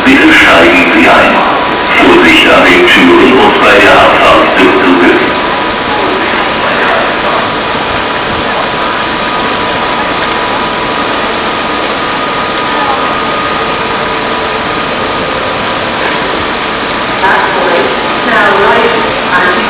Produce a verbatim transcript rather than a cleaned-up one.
Bitte steigen Sie ein. Vorsicht an den Türen und bei der Abfahrt des Zuges. Now right and